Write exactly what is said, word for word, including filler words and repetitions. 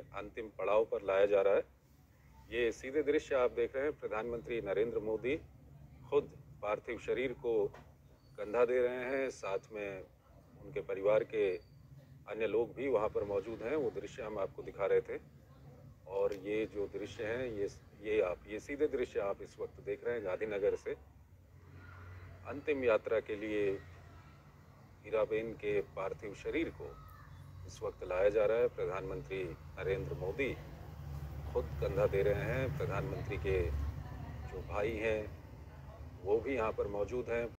अंतिम पड़ाव पर लाया जा रहा है। ये सीधे दृश्य आप देख रहे हैं, प्रधानमंत्री नरेंद्र मोदी खुद पार्थिव शरीर को कंधा दे रहे हैं, साथ में उनके परिवार के अन्य लोग भी वहाँ पर मौजूद हैं। वो दृश्य हम आपको दिखा रहे थे और ये जो दृश्य हैं ये ये आप ये सीधे दृश्य आप इस वक्त देख रहे हैं गांधीनगर से अंतिम यात्रा के लिए हीराबेन के पार्थिव शरीर को इस वक्त लाया जा रहा है। प्रधानमंत्री नरेंद्र मोदी खुद कंधा दे रहे हैं। प्रधानमंत्री के जो भाई हैं वो भी यहाँ पर मौजूद हैं।